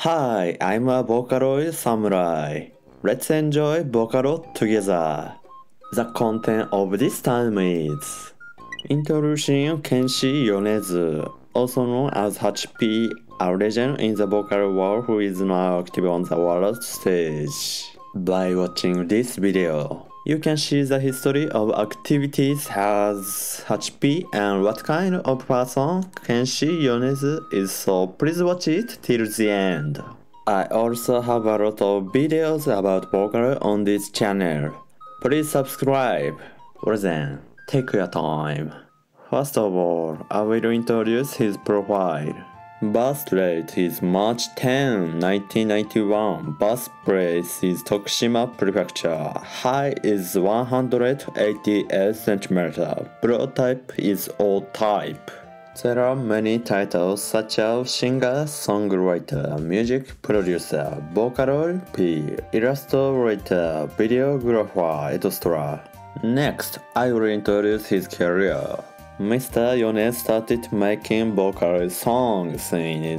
Hi, I'm a Vocaloid samurai. Let's enjoy Vocaloid together. The content of this time is introducing Kenshi Yonezu, also known as Hachipi, a legend in the vocal world who is now active on the world stage. By watching this video, you can see the history of activities as Hachipi and what kind of person Kenshi Yonezu is, so please watch it till the end. I also have a lot of videos about vocal on this channel. Please subscribe. Well then, take your time. First of all, I will introduce his profile. Birth date is March 10, 1991. Birthplace is Tokushima Prefecture. Height is 188 cm. Blood type is O type. There are many titles such as singer, songwriter, music producer, Vocaloid P, illustrator, videographer, etc. Next, I will introduce his career. Mr. Yonezu started making Vocaloid songs in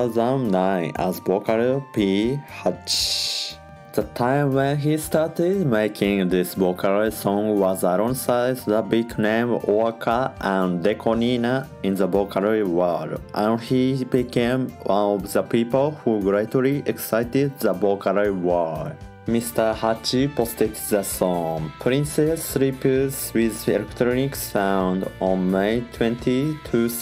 2009 as Vocaloid P Hachi. The time when he started making this Vocaloid song was alongside the big name Owaka and Dekonina in the Vocaloid world, and he became one of the people who greatly excited the Vocaloid world. Mr. Hachi posted the song Princess Sleeps with Electronic Sound on May 20,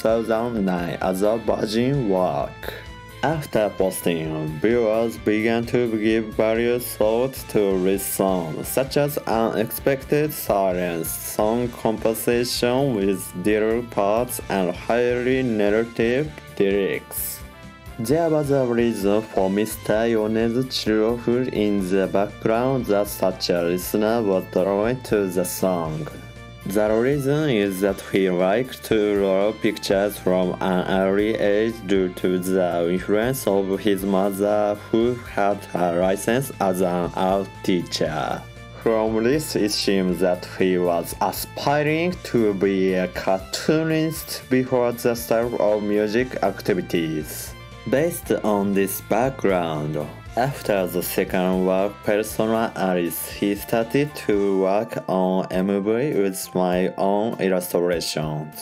2009 as a virgin work. After posting, viewers began to give various thoughts to this song, such as unexpected silence, song composition with deeper parts, and highly narrative lyrics. There was a reason for Mr. Yonezu's childhood in the background that such a listener was drawn to the song. The reason is that he liked to draw pictures from an early age due to the influence of his mother, who had a license as an art teacher. From this, it seems that he was aspiring to be a cartoonist before the start of music activities. Based on this background, after the second work Persona Alice, he started to work on MV with my own illustrations.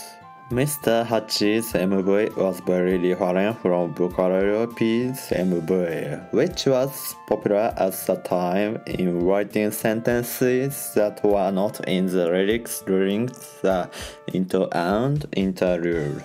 Mr. Hachi's MV was very different from Vocaloid P's MV, which was popular at the time in writing sentences that were not in the lyrics during the intro and interlude.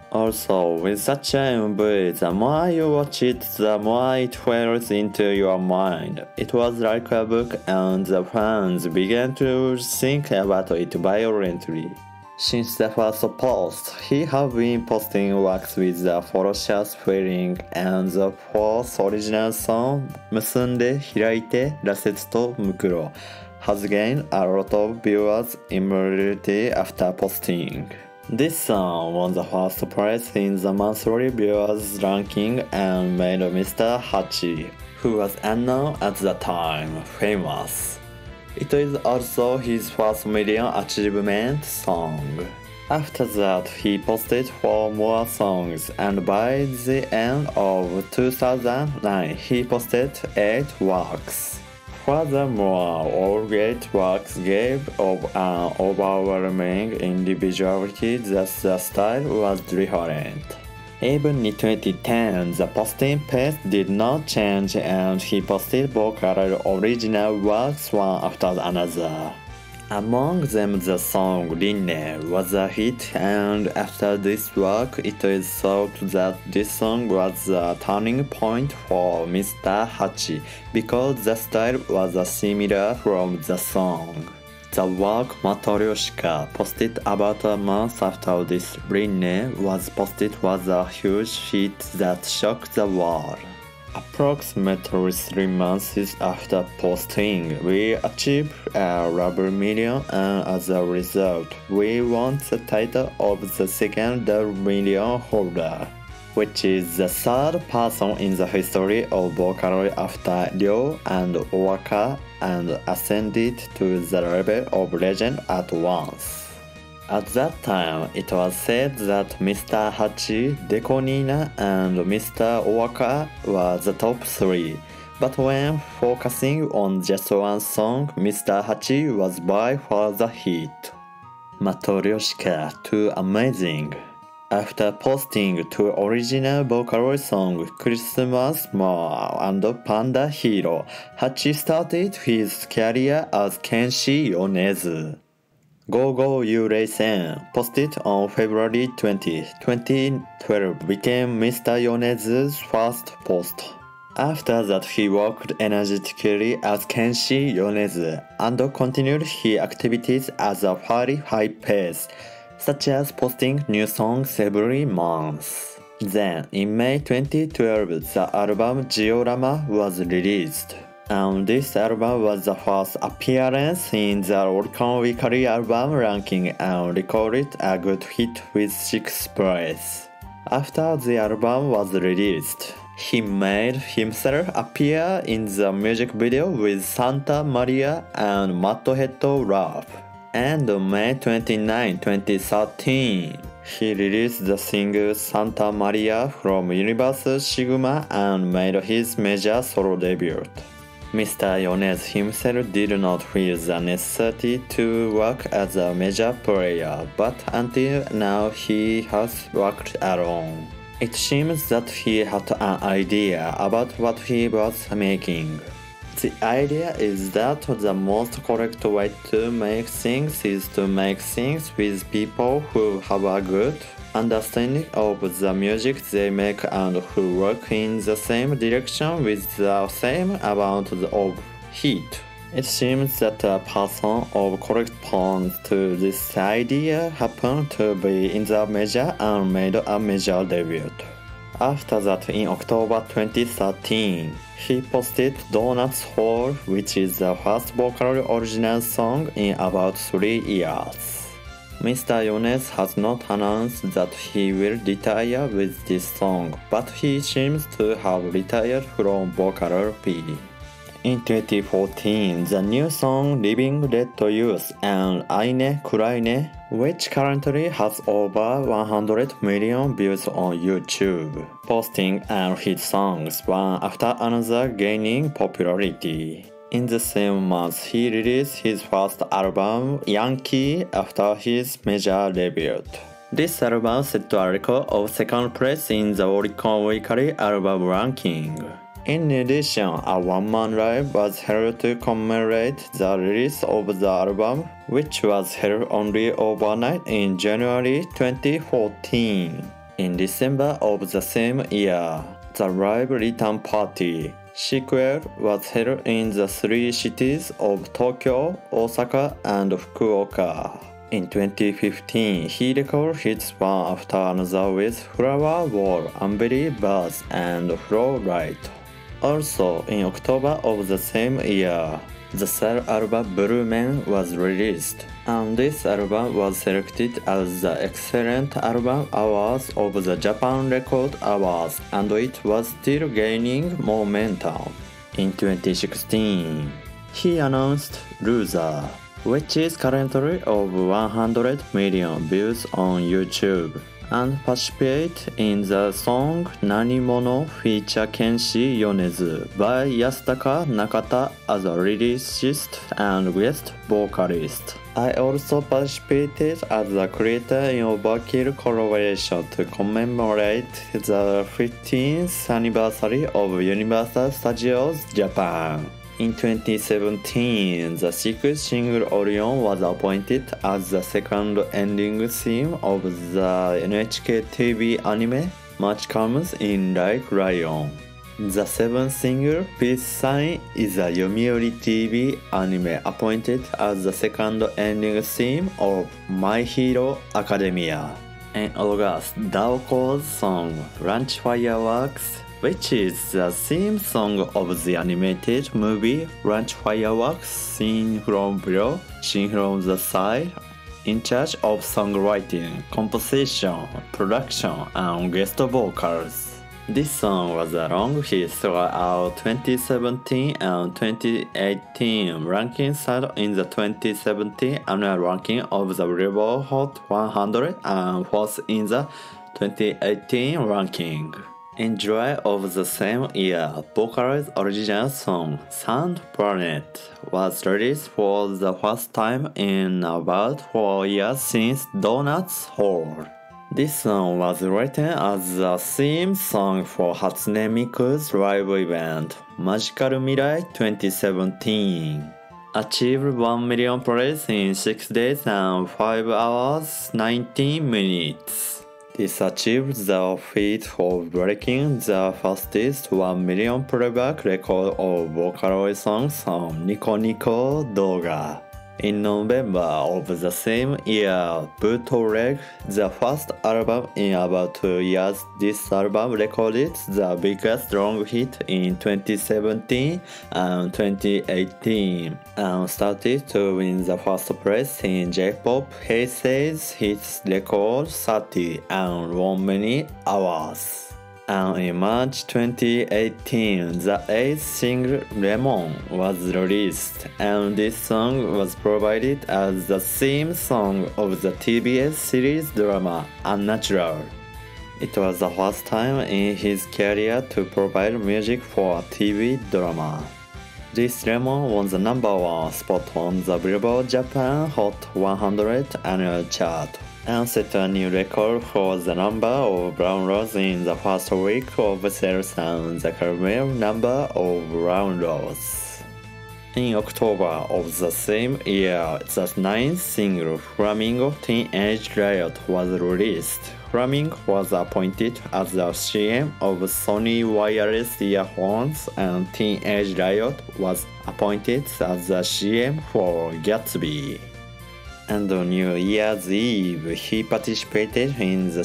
Also, with such an MV, the more you watch it, the more it dwells into your mind. It was like a book, and the fans began to think about it violently. Since the first post, he has been posting works with the ferocious feeling, and the fourth original song, Musunde Hiraite Rasetsu to Mukuro, has gained a lot of viewers immediately after posting. This song won the first place in the monthly viewers ranking and made Mr. Hachi, who was unknown at the time, famous. It is also his first million achievement song. After that, he posted 4 more songs, and by the end of 2009, he posted 8 works. Furthermore, all 8 works gave of an overwhelming individuality that the style was different. Even in 2010, the posting pace did not change, and he posted Vocaloid original works one after another. Among them, the song Rinne was a hit, and after this work, it is thought that this song was a turning point for Mr. Hachi because the style was similar from the song. The work Matryoshka, posted about a month after this Rinne was posted, was a huge hit that shocked the world. Approximately 3 months after posting, we achieved a rubber million, and as a result, we won the title of the second million holder, which is the third person in the history of Vocaloid after Ryo and Owaka, and ascended to the level of legend at once. At that time, it was said that Mr. Hachi, Dekonina, and Mr. Owaka were the top three. But when focusing on just one song, Mr. Hachi was by far the hit. Matryoshka, too amazing. After posting two original Vocaloid songs, Christmas More and Panda Hero, Hachi started his career as Kenshi Yonezu. Go Go Yurei-sen, posted on February 20, 2012, became Mr. Yonezu's first post. After that, he worked energetically as Kenshi Yonezu and continued his activities at a fairly high pace, such as posting new songs every month. Then, in May 2012, the album Georama was released. And this album was the first appearance in the Oricon Weekly Album ranking and recorded a good hit with 6th place. After the album was released, he made himself appear in the music video with Santa Maria and Motorhead Rap. And on May 29, 2013, he released the single Santa Maria from Universal Sigma and made his major solo debut. Mr. Yonezu himself did not feel the necessity to work as a major player, but until now he has worked alone. It seems that he had an idea about what he was making. The idea is that the most correct way to make things is to make things with people who have a good understanding of the music they make and who work in the same direction with the same amount of heat. It seems that a person of correspondence to this idea happened to be in the major and made a major debut. After that, in October 2013, he posted Donuts Hall, which is the first vocal original song in about 3 years. Mr. Yonezu has not announced that he will retire with this song, but he seems to have retired from Vocaloid. In 2014, the new song Living Red Youth and Aine Kuraine, which currently has over 100 million views on YouTube, posting and hit songs one after another gaining popularity. In the same month, he released his first album, Yankee, after his major debut. This album set a record of 2nd place in the Oricon Weekly Album ranking. In addition, a one-man live was held to commemorate the release of the album, which was held only overnight in January 2014. In December of the same year, the live return party sequel was held in the 3 cities of Tokyo, Osaka, and Fukuoka. In 2015, he recorded hits one after another with Flower Wall, Unbelievers, and Flow Light. Also, in October of the same year, the third album Blue Man was released, and this album was selected as the Excellent Album Awards of the Japan Record Awards, and it was still gaining momentum. In 2016, he announced Loser, which is currently over 100 million views on YouTube, and participate in the song Nani Mono feature Kenshi Yonezu by Yasutaka Nakata as a lyricist and guest vocalist. I also participated as a creator in Overkill collaboration to commemorate the 15th anniversary of Universal Studios Japan. In 2017, the 6th single Orion was appointed as the second ending theme of the NHK TV anime Match Comes in Like Lion. The 7th single Peace Sign is a Yomiuri TV anime appointed as the second ending theme of My Hero Academia. In August, Daoko's song Ranch Fireworks, which is the theme song of the animated movie Ranch Fireworks, Seen from Below, Seen from the Side, in charge of songwriting, composition, production, and guest vocals. This song was a long hit throughout 2017 and 2018, ranking third in the 2017 annual ranking of the Billboard Hot 100 and fourth in the 2018 ranking. In July of the same year, Vocaloid's original song, Sound Planet, was released for the first time in about 4 years since Donuts Hole. This song was written as the theme song for Hatsune Miku's live event, Magical Mirai 2017. Achieved 1 million plays in 6 days and 5 hours 19 minutes. This achieved the feat of breaking the fastest 1 million playback record of Vocaloid songs on Nico Nico Douga. In November of the same year, Bootleg, the first album in about 2 years, this album recorded the biggest long hit in 2017 and 2018, and started to win the first place in J-Pop Heisei's Hits Record 30 and won many awards. And in March 2018, the 8th single Lemon was released, and this song was provided as the theme song of the TBS series drama Unnatural. It was the first time in his career to provide music for a TV drama. This Lemon won the #1 spot on the Billboard Japan Hot 100 annual chart, and set a new record for the number of downloads in the first week of sales and the cumulative number of downloads. In October of the same year, the 9th single Flamingo Teenage Riot was released. Flamingo was appointed as the CM of Sony wireless earphones, and Teenage Riot was appointed as the CM for Gatsby. And on New Year's Eve, he participated in the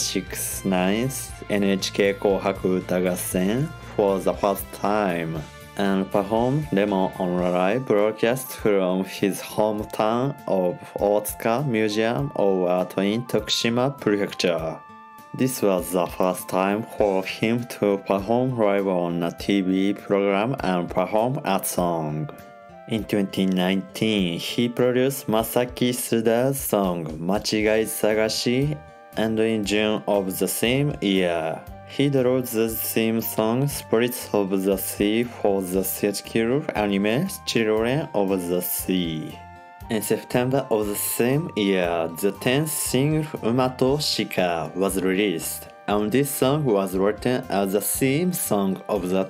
9th NHK Kohaku Uta Gassen for the first time, and performed Lemon on a live broadcast from his hometown of Otsuka Museum of Art in Tokushima Prefecture. This was the first time for him to perform live on a TV program and perform a song. In 2019, he produced Masaki Suda's song Machigai Sagashi, and in June of the same year, he wrote the theme song Spirits of the Sea for the secular anime Children of the Sea. In September of the same year, the 10th single Umato Shika was released, and this song was written as the theme song of the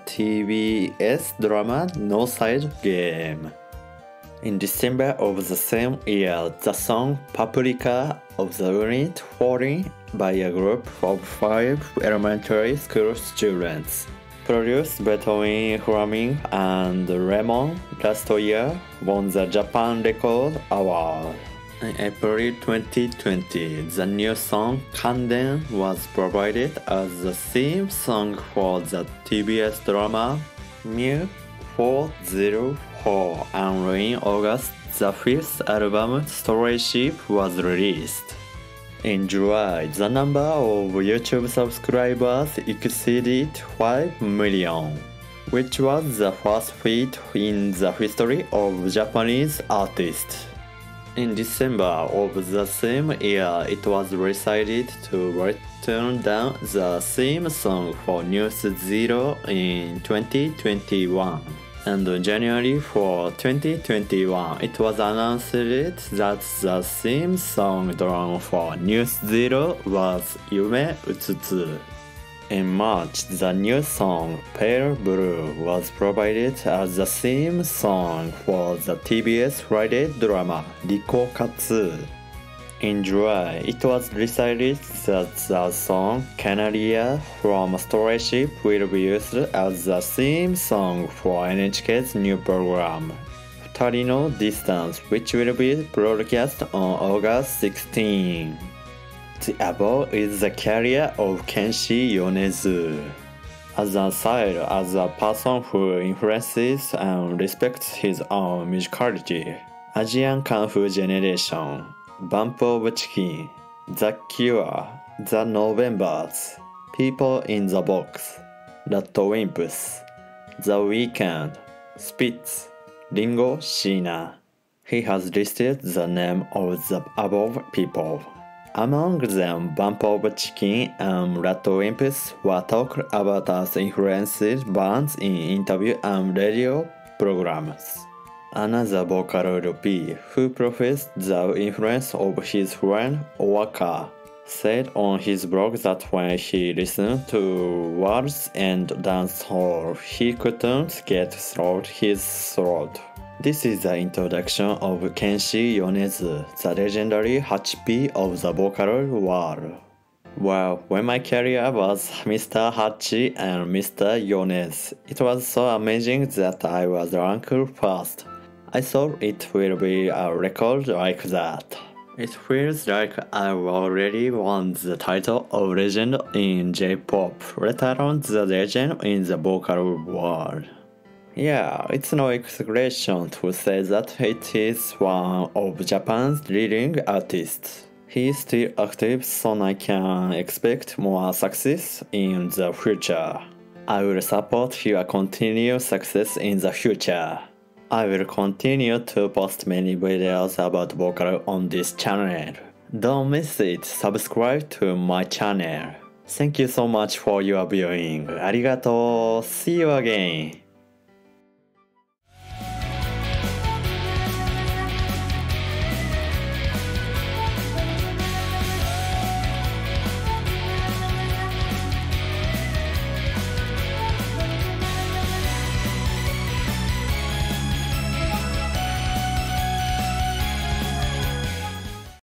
TBS drama No Side Game. In December of the same year, the song Paprika of the unit Falling by a group of 5 elementary school students, produced between Flamingo and Lemon last year, won the Japan Record Award. In April 2020, the new song Kanden was provided as the theme song for the TBS drama Mew 404, and in August, the 5th album Stray Sheep was released. In July, the number of YouTube subscribers exceeded 5 million, which was the first feat in the history of Japanese artists. In December of the same year, it was decided to return down the theme song for News Zero in 2021. And in January for 2021, it was announced that the theme song drawn for News Zero was Yume Utsutsu. In March, the new song Pale Blue was provided as the theme song for the TBS Friday drama Riko Katsu. In July, it was decided that the song Canaria from Stray Sheep will be used as the theme song for NHK's new program, Futari no Distance, which will be broadcast on August 16. The above is the career of Kenshi Yonezu. As an aside, as a person who influences and respects his own musicality, Asian Kung Fu Generation, Bump of Chicken, The Cure, The Novembers, People in the Box, RADWIMPS, The Weeknd, Spitz, Ringo Sheena. He has listed the name of the above people. Among them, Bump of Chicken and RADWIMPS were talked about as influenced bands in interview and radio programs. Another Vocaloid B, who professed the influence of his friend Waka, said on his blog that when he listened to words and dancehall, he couldn't get through his throat. This is the introduction of Kenshi Yonezu, the legendary Hachi of the Vocaloid world. Well, when my career was Mr. Hachi and Mr. Yonezu, it was so amazing that I was ranked first. I thought it will be a record like that. It feels like I've already won the title of legend in J-pop, let alone the legend in the vocal world. Yeah, it's no exaggeration to say that it is one of Japan's leading artists. He is still active, so I can expect more success in the future. I will support your continued success in the future. I will continue to post many videos about vocal on this channel. Don't miss it, subscribe to my channel. Thank you so much for your viewing. ありがとう. See you again.